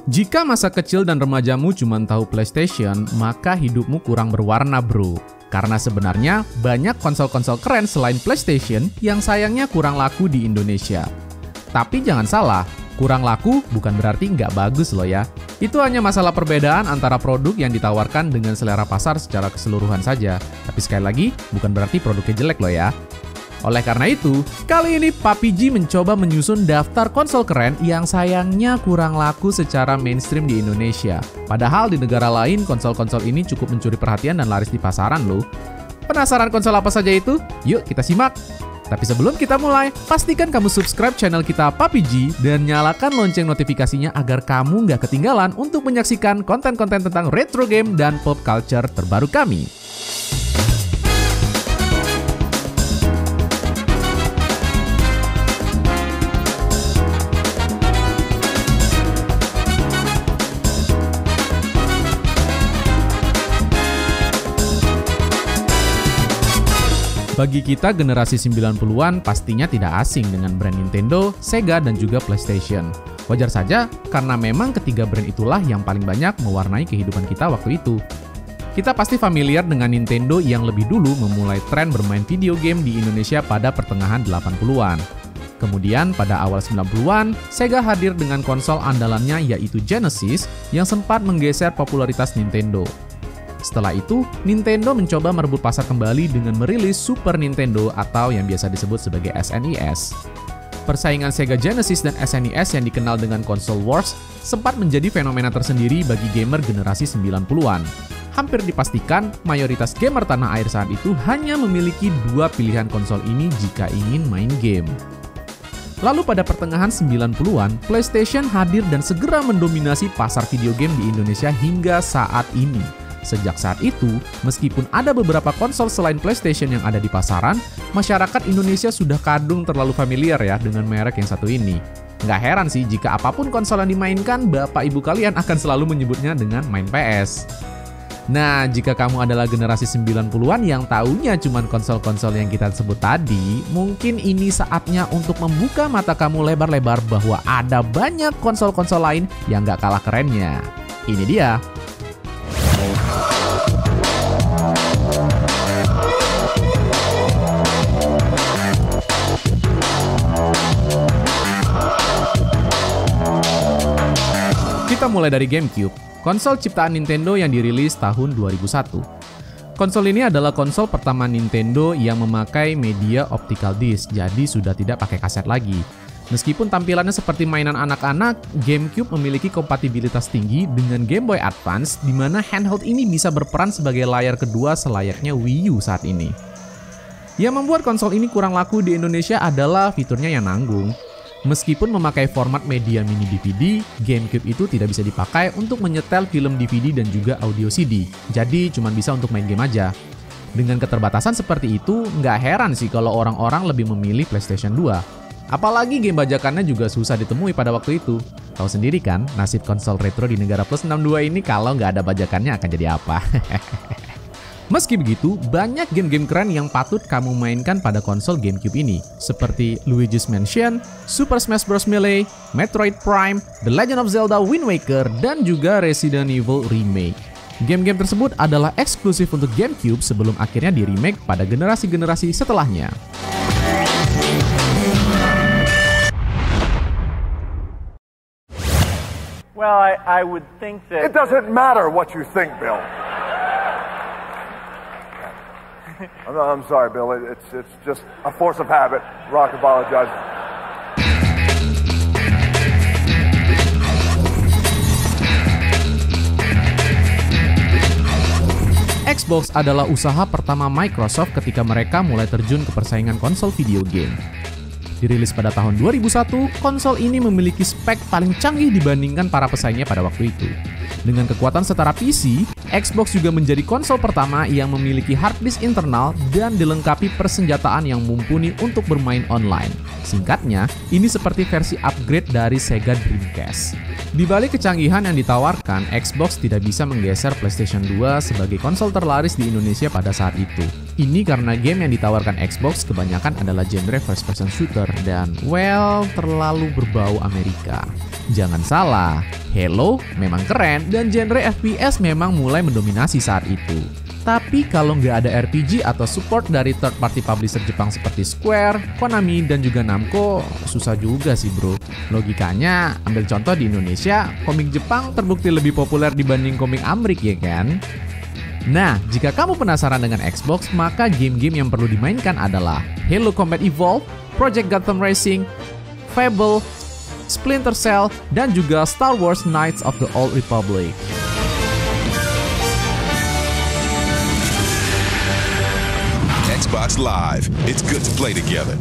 Jika masa kecil dan remajamu cuma tahu PlayStation, maka hidupmu kurang berwarna, bro. Karena sebenarnya banyak konsol-konsol keren selain PlayStation yang sayangnya kurang laku di Indonesia. Tapi jangan salah, kurang laku bukan berarti nggak bagus loh ya. Itu hanya masalah perbedaan antara produk yang ditawarkan dengan selera pasar secara keseluruhan saja. Tapi sekali lagi, bukan berarti produknya jelek loh ya. Oleh karena itu, kali ini PUBG mencoba menyusun daftar konsol keren yang sayangnya kurang laku secara mainstream di Indonesia. Padahal di negara lain, konsol-konsol ini cukup mencuri perhatian dan laris di pasaran loh. Penasaran konsol apa saja itu? Yuk kita simak! Tapi sebelum kita mulai, pastikan kamu subscribe channel kita PUBG dan nyalakan lonceng notifikasinya agar kamu nggak ketinggalan untuk menyaksikan konten-konten tentang retro game dan pop culture terbaru kami. Bagi kita generasi 90-an pastinya tidak asing dengan brand Nintendo, Sega, dan juga PlayStation. Wajar saja, karena memang ketiga brand itulah yang paling banyak mewarnai kehidupan kita waktu itu. Kita pasti familiar dengan Nintendo yang lebih dulu memulai tren bermain video game di Indonesia pada pertengahan 80-an. Kemudian pada awal 90-an, Sega hadir dengan konsol andalannya yaitu Genesis yang sempat menggeser popularitas Nintendo. Setelah itu, Nintendo mencoba merebut pasar kembali dengan merilis Super Nintendo atau yang biasa disebut sebagai SNES. Persaingan Sega Genesis dan SNES yang dikenal dengan Console Wars sempat menjadi fenomena tersendiri bagi gamer generasi 90-an. Hampir dipastikan, mayoritas gamer tanah air saat itu hanya memiliki dua pilihan konsol ini jika ingin main game. Lalu pada pertengahan 90-an, PlayStation hadir dan segera mendominasi pasar video game di Indonesia hingga saat ini. Sejak saat itu, meskipun ada beberapa konsol selain PlayStation yang ada di pasaran, masyarakat Indonesia sudah kadung terlalu familiar ya dengan merek yang satu ini. Nggak heran sih jika apapun konsol yang dimainkan, bapak ibu kalian akan selalu menyebutnya dengan main PS. Nah, jika kamu adalah generasi 90-an yang taunya cuma konsol-konsol yang kita sebut tadi, mungkin ini saatnya untuk membuka mata kamu lebar-lebar bahwa ada banyak konsol-konsol lain yang nggak kalah kerennya. Ini dia. Kita mulai dari GameCube, konsol ciptaan Nintendo yang dirilis tahun 2001. Konsol ini adalah konsol pertama Nintendo yang memakai media optical disc, jadi sudah tidak pakai kaset lagi. Meskipun tampilannya seperti mainan anak-anak, GameCube memiliki kompatibilitas tinggi dengan Game Boy Advance, di mana handheld ini bisa berperan sebagai layar kedua selayaknya Wii U saat ini. Yang membuat konsol ini kurang laku di Indonesia adalah fiturnya yang nanggung. Meskipun memakai format media mini DVD, GameCube itu tidak bisa dipakai untuk menyetel film DVD dan juga audio CD, jadi cuma bisa untuk main game aja. Dengan keterbatasan seperti itu, nggak heran sih kalau orang-orang lebih memilih PlayStation 2. Apalagi game bajakannya juga susah ditemui pada waktu itu. Tahu sendiri kan, nasib konsol retro di negara plus 62 ini kalau nggak ada bajakannya akan jadi apa. Meski begitu, banyak game-game keren yang patut kamu mainkan pada konsol GameCube ini, seperti Luigi's Mansion, Super Smash Bros. Melee, Metroid Prime, The Legend of Zelda Wind Waker, dan juga Resident Evil Remake. Game-game tersebut adalah eksklusif untuk GameCube sebelum akhirnya di-remake pada generasi-generasi setelahnya. Well, I would think that... It doesn't matter what you think, Bill. I'm sorry, Bill. It's just a force of habit. Rock apologizes. Xbox adalah usaha pertama Microsoft ketika mereka mulai terjun ke persaingan konsol video game. Dirilis pada tahun 2001, konsol ini memiliki spek paling canggih dibandingkan para pesaingnya pada waktu itu. Dengan kekuatan setara PC, Xbox juga menjadi konsol pertama yang memiliki hard disk internal dan dilengkapi persenjataan yang mumpuni untuk bermain online. Singkatnya, ini seperti versi upgrade dari Sega Dreamcast. Di balik kecanggihan yang ditawarkan, Xbox tidak bisa menggeser PlayStation 2 sebagai konsol terlaris di Indonesia pada saat itu. Ini karena game yang ditawarkan Xbox kebanyakan adalah genre first person shooter dan, well, terlalu berbau Amerika. Jangan salah, Halo memang keren dan genre FPS memang mulai mendominasi saat itu. Tapi kalau nggak ada RPG atau support dari third party publisher Jepang seperti Square, Konami, dan juga Namco, susah juga sih bro. Logikanya, ambil contoh di Indonesia, komik Jepang terbukti lebih populer dibanding komik Amrik ya kan? Nah, jika kamu penasaran dengan Xbox, maka game-game yang perlu dimainkan adalah Halo Combat Evolved, Project Gotham Racing, Fable, Splinter Cell, dan juga Star Wars Knights of the Old Republic. Xbox Live. It's good to play together.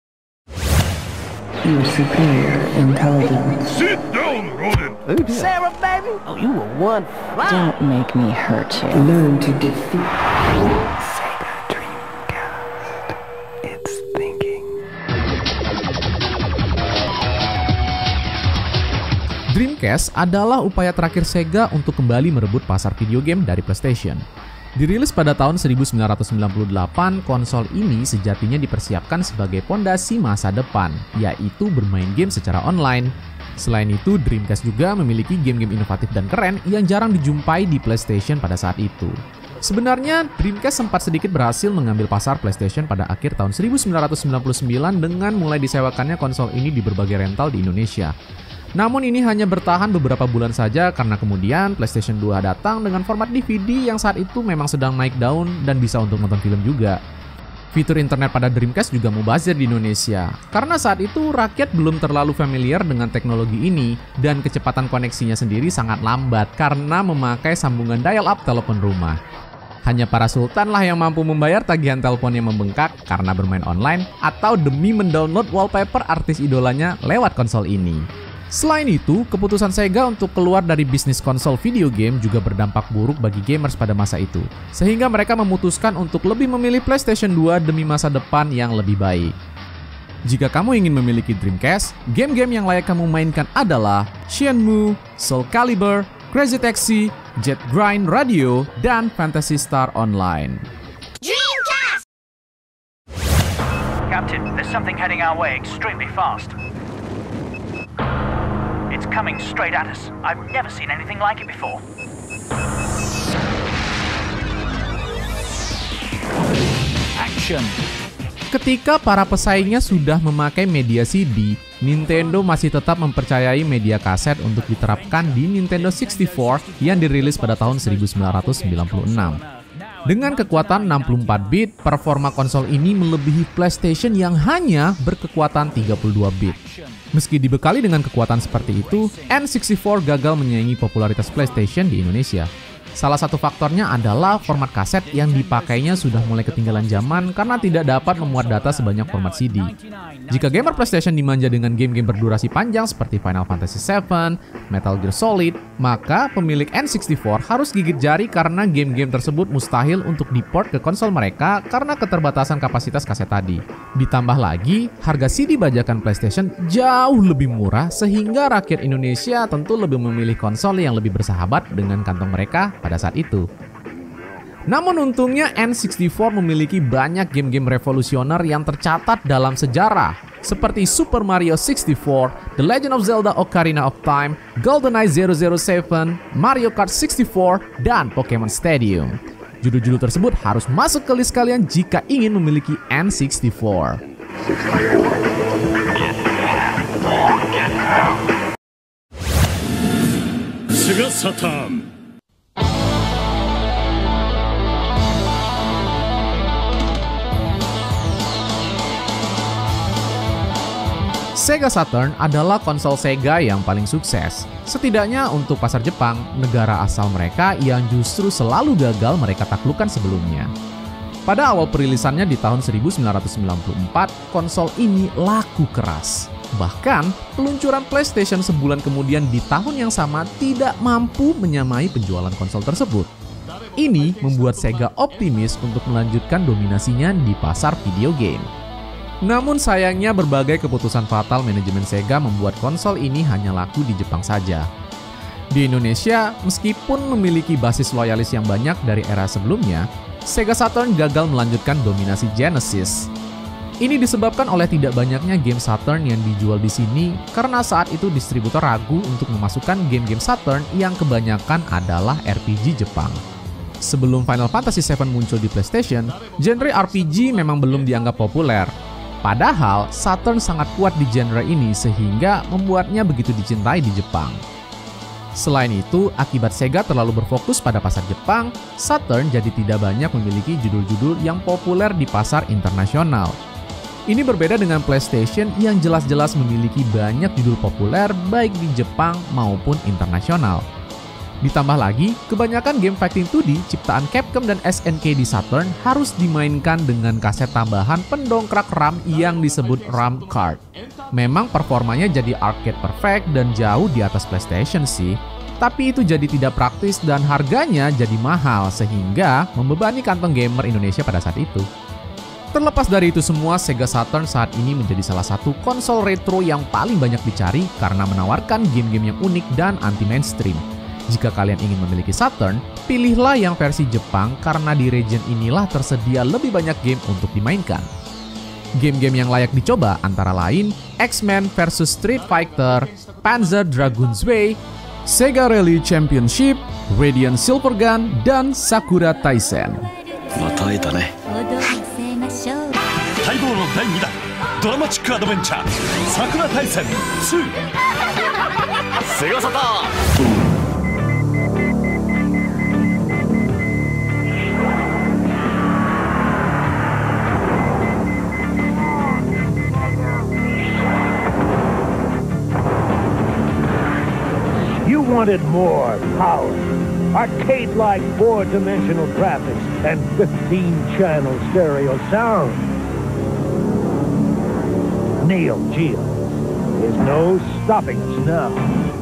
Your superior intelligence. Sit down, rodent. Sarah, baby? Oh, you were one fly. Don't make me hurt you. Learn to defeat. Sega Dreamcast. It's thinking. Dreamcast adalah upaya terakhir Sega untuk kembali merebut pasar video game dari PlayStation. Dirilis pada tahun 1998, konsol ini sejatinya dipersiapkan sebagai pondasi masa depan, yaitu bermain game secara online. Selain itu, Dreamcast juga memiliki game-game inovatif dan keren yang jarang dijumpai di PlayStation pada saat itu. Sebenarnya, Dreamcast sempat sedikit berhasil mengambil pasar PlayStation pada akhir tahun 1999 dengan mulai disewakannya konsol ini di berbagai rental di Indonesia. Namun ini hanya bertahan beberapa bulan saja karena kemudian PlayStation 2 datang dengan format DVD yang saat itu memang sedang naik daun dan bisa untuk nonton film juga. Fitur internet pada Dreamcast juga mubazir di Indonesia, karena saat itu rakyat belum terlalu familiar dengan teknologi ini dan kecepatan koneksinya sendiri sangat lambat karena memakai sambungan dial-up telepon rumah. Hanya para sultan lah yang mampu membayar tagihan telepon yang membengkak karena bermain online atau demi mendownload wallpaper artis idolanya lewat konsol ini. Selain itu, keputusan Sega untuk keluar dari bisnis konsol video game juga berdampak buruk bagi gamers pada masa itu, sehingga mereka memutuskan untuk lebih memilih PlayStation 2 demi masa depan yang lebih baik. Jika kamu ingin memiliki Dreamcast, game-game yang layak kamu mainkan adalah Shenmue, Soul Calibur, Crazy Taxi, Jet Grind Radio, dan Phantasy Star Online. Dreamcast! Captain, there's something heading our way extremely fast. It's coming straight at us. I've never seen anything like it before. Action. Ketika para pesaingnya sudah memakai media CD, Nintendo masih tetap mempercayai media kaset untuk diterapkan di Nintendo 64 yang dirilis pada tahun 1996. Dengan kekuatan 64 bit, performa konsol ini melebihi PlayStation yang hanya berkekuatan 32 bit. Meski dibekali dengan kekuatan seperti itu, N64 gagal menyaingi popularitas PlayStation di Indonesia. Salah satu faktornya adalah format kaset yang dipakainya sudah mulai ketinggalan zaman karena tidak dapat memuat data sebanyak format CD. Jika gamer PlayStation dimanja dengan game-game berdurasi panjang seperti Final Fantasy VII, Metal Gear Solid, maka pemilik N64 harus gigit jari karena game-game tersebut mustahil untuk diport ke konsol mereka karena keterbatasan kapasitas kaset tadi. Ditambah lagi, harga CD bajakan PlayStation jauh lebih murah sehingga rakyat Indonesia tentu lebih memilih konsol yang lebih bersahabat dengan kantong mereka pada saat itu. Namun untungnya N64 memiliki banyak game-game revolusioner yang tercatat dalam sejarah seperti Super Mario 64, The Legend of Zelda Ocarina of Time, GoldenEye 007, Mario Kart 64, dan Pokemon Stadium. Judul-judul tersebut harus masuk ke list kalian jika ingin memiliki N64. Sega Saturn. Sega Saturn adalah konsol Sega yang paling sukses. Setidaknya untuk pasar Jepang, negara asal mereka yang justru selalu gagal mereka taklukkan sebelumnya. Pada awal perilisannya di tahun 1994, konsol ini laku keras. Bahkan, peluncuran PlayStation sebulan kemudian di tahun yang sama tidak mampu menyamai penjualan konsol tersebut. Ini membuat Sega optimis untuk melanjutkan dominasinya di pasar video game. Namun sayangnya berbagai keputusan fatal manajemen Sega membuat konsol ini hanya laku di Jepang saja. Di Indonesia, meskipun memiliki basis loyalis yang banyak dari era sebelumnya, Sega Saturn gagal melanjutkan dominasi Genesis. Ini disebabkan oleh tidak banyaknya game Saturn yang dijual di sini karena saat itu distributor ragu untuk memasukkan game-game Saturn yang kebanyakan adalah RPG Jepang. Sebelum Final Fantasy VII muncul di PlayStation, genre RPG memang belum dianggap populer. Padahal Saturn sangat kuat di genre ini sehingga membuatnya begitu dicintai di Jepang. Selain itu, akibat Sega terlalu berfokus pada pasar Jepang, Saturn jadi tidak banyak memiliki judul-judul yang populer di pasar internasional. Ini berbeda dengan PlayStation yang jelas-jelas memiliki banyak judul populer baik di Jepang maupun internasional. Ditambah lagi, kebanyakan game fighting 2D ciptaan Capcom dan SNK di Saturn harus dimainkan dengan kaset tambahan pendongkrak RAM yang disebut RAM card. Memang performanya jadi arcade perfect dan jauh di atas PlayStation sih. Tapi itu jadi tidak praktis dan harganya jadi mahal sehingga membebani kantong gamer Indonesia pada saat itu. Terlepas dari itu semua, Sega Saturn saat ini menjadi salah satu konsol retro yang paling banyak dicari karena menawarkan game-game yang unik dan anti-mainstream. Jika kalian ingin memiliki Saturn, pilihlah yang versi Jepang karena di region inilah tersedia lebih banyak game untuk dimainkan. Game-game yang layak dicoba antara lain X-Men vs Street Fighter, Panzer Dragoon's Way, Sega Rally Championship, Radiant Silvergun, dan Sakura Taisen. 待望の第2弾ドラマチックアドベンチャー桜大戦2セガサターン You wanted more power, arcade-like 4-dimensional graphics, and 15-channel stereo sound. Neo Geo. There's no stopping us now.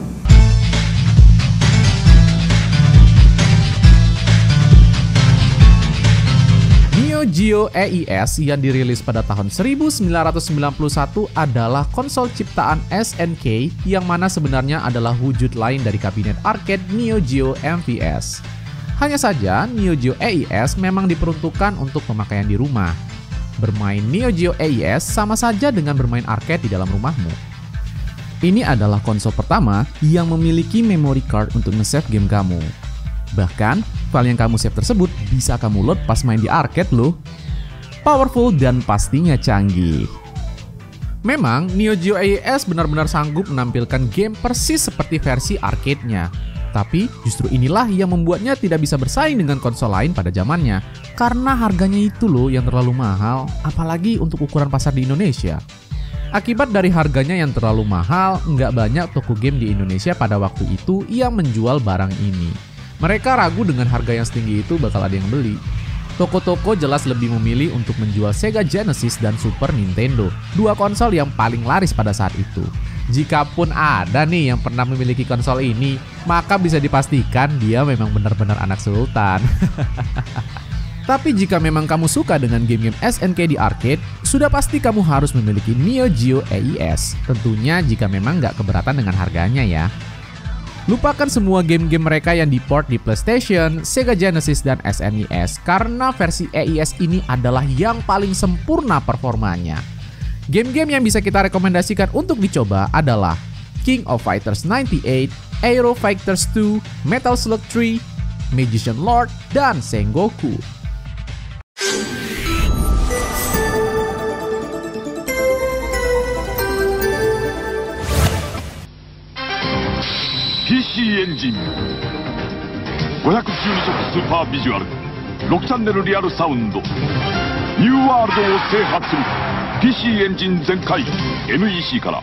Neo Geo EIS yang dirilis pada tahun 1991 adalah konsol ciptaan SNK yang mana sebenarnya adalah wujud lain dari kabinet arcade Neo Geo MVS. Hanya saja, Neo Geo EIS memang diperuntukkan untuk pemakaian di rumah. Bermain Neo Geo EIS sama saja dengan bermain arcade di dalam rumahmu. Ini adalah konsol pertama yang memiliki memory card untuk nge-save game kamu. Bahkan, file yang kamu save tersebut bisa kamu load pas main di arcade loh. Powerful dan pastinya canggih. Memang, Neo Geo EIS benar-benar sanggup menampilkan game persis seperti versi arcade-nya. Tapi justru inilah yang membuatnya tidak bisa bersaing dengan konsol lain pada zamannya. Karena harganya itu loh yang terlalu mahal, apalagi untuk ukuran pasar di Indonesia. Akibat dari harganya yang terlalu mahal, nggak banyak toko game di Indonesia pada waktu itu yang menjual barang ini. Mereka ragu dengan harga yang setinggi itu bakal ada yang beli. Toko-toko jelas lebih memilih untuk menjual Sega Genesis dan Super Nintendo, dua konsol yang paling laris pada saat itu. Jikapun ada nih yang pernah memiliki konsol ini, maka bisa dipastikan dia memang benar-benar anak sultan. Tapi jika memang kamu suka dengan game-game SNK di arcade, sudah pasti kamu harus memiliki Neo Geo EIS. Tentunya jika memang nggak keberatan dengan harganya ya. Lupakan semua game-game mereka yang di-port di PlayStation, Sega Genesis, dan SNES karena versi EIS ini adalah yang paling sempurna performanya. Game-game yang bisa kita rekomendasikan untuk dicoba adalah King of Fighters 98, Aero Fighters 2, Metal Slug 3, Magician Lord, dan Sengoku. PC エンジン512色スーパービジュアル6チャンネルリアルサウンドニューワールドを制覇する PC エンジン全開 NEC から。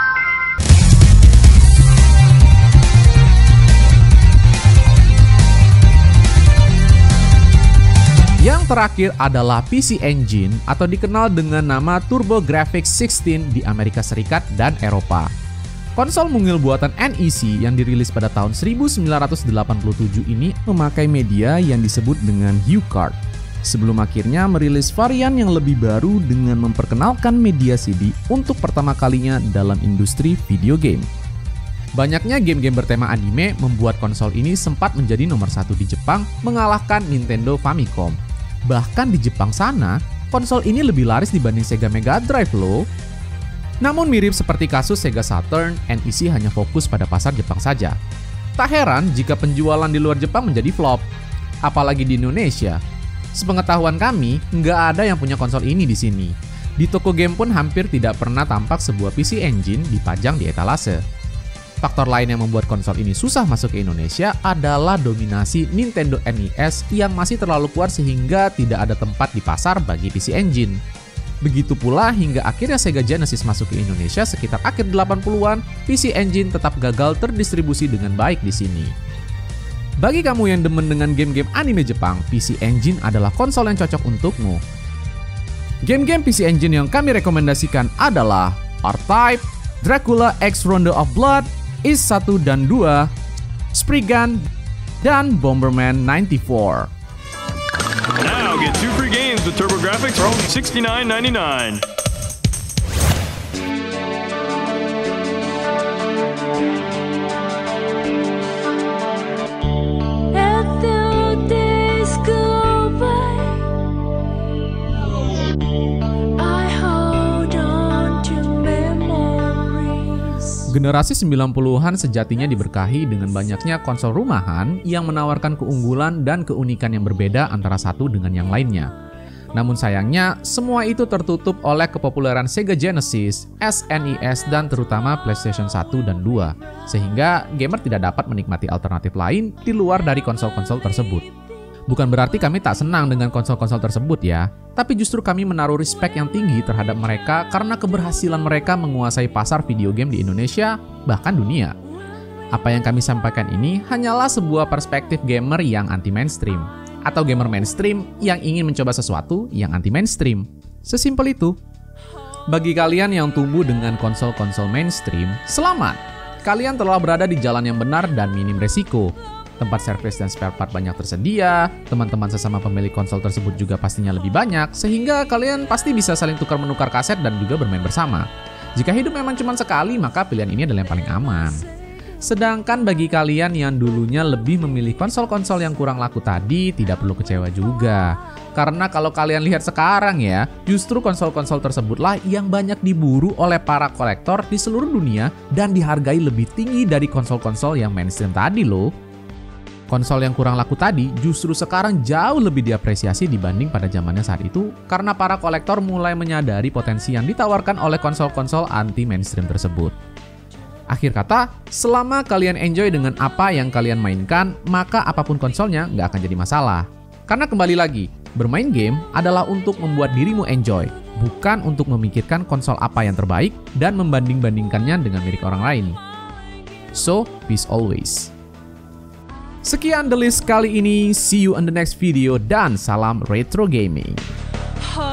Yang terakhir adalah PC Engine atau dikenal dengan nama TurboGrafx 16 di Amerika Serikat dan Eropa. Konsol mungil buatan NEC yang dirilis pada tahun 1987 ini memakai media yang disebut dengan HuCard. Sebelum akhirnya merilis varian yang lebih baru dengan memperkenalkan media CD untuk pertama kalinya dalam industri video game. Banyaknya game-game bertema anime membuat konsol ini sempat menjadi nomor satu di Jepang, mengalahkan Nintendo Famicom. Bahkan di Jepang sana, konsol ini lebih laris dibanding Sega Mega Drive loh. Namun mirip seperti kasus Sega Saturn, NEC hanya fokus pada pasar Jepang saja. Tak heran jika penjualan di luar Jepang menjadi flop, apalagi di Indonesia. Sepengetahuan kami, nggak ada yang punya konsol ini di sini. Di toko game pun hampir tidak pernah tampak sebuah PC Engine dipajang di etalase. Faktor lain yang membuat konsol ini susah masuk ke Indonesia adalah dominasi Nintendo NES yang masih terlalu kuat sehingga tidak ada tempat di pasar bagi PC Engine. Begitu pula hingga akhirnya Sega Genesis masuk ke Indonesia sekitar akhir 80-an, PC Engine tetap gagal terdistribusi dengan baik di sini. Bagi kamu yang demen dengan game-game anime Jepang, PC Engine adalah konsol yang cocok untukmu. Game-game PC Engine yang kami rekomendasikan adalah R-Type, Dracula X Rondo of Blood, Is 1 dan 2, Spriggan, dan Bomberman 94. Now get 2 free games with TurboGrafx for only $69.99. Generasi 90-an sejatinya diberkahi dengan banyaknya konsol rumahan yang menawarkan keunggulan dan keunikan yang berbeda antara satu dengan yang lainnya. Namun sayangnya, semua itu tertutup oleh kepopuleran Sega Genesis, SNES, dan terutama PlayStation 1 dan 2, sehingga gamer tidak dapat menikmati alternatif lain di luar dari konsol-konsol tersebut. Bukan berarti kami tak senang dengan konsol-konsol tersebut ya, tapi justru kami menaruh respek yang tinggi terhadap mereka karena keberhasilan mereka menguasai pasar video game di Indonesia, bahkan dunia. Apa yang kami sampaikan ini hanyalah sebuah perspektif gamer yang anti-mainstream, atau gamer mainstream yang ingin mencoba sesuatu yang anti-mainstream. Sesimpel itu. Bagi kalian yang tumbuh dengan konsol-konsol mainstream, selamat! Kalian telah berada di jalan yang benar dan minim resiko. Tempat servis dan spare part banyak tersedia, teman-teman sesama pemilik konsol tersebut juga pastinya lebih banyak, sehingga kalian pasti bisa saling tukar-menukar kaset dan juga bermain bersama. Jika hidup memang cuma sekali, maka pilihan ini adalah yang paling aman. Sedangkan bagi kalian yang dulunya lebih memilih konsol-konsol yang kurang laku tadi, tidak perlu kecewa juga. Karena kalau kalian lihat sekarang ya, justru konsol-konsol tersebutlah yang banyak diburu oleh para kolektor di seluruh dunia dan dihargai lebih tinggi dari konsol-konsol yang mainstream tadi loh. Konsol yang kurang laku tadi justru sekarang jauh lebih diapresiasi dibanding pada zamannya saat itu karena para kolektor mulai menyadari potensi yang ditawarkan oleh konsol-konsol anti-mainstream tersebut. Akhir kata, selama kalian enjoy dengan apa yang kalian mainkan, maka apapun konsolnya nggak akan jadi masalah. Karena kembali lagi, bermain game adalah untuk membuat dirimu enjoy, bukan untuk memikirkan konsol apa yang terbaik dan membanding-bandingkannya dengan milik orang lain. So, peace always. Sekian The List kali ini, see you in the next video dan salam retro gaming.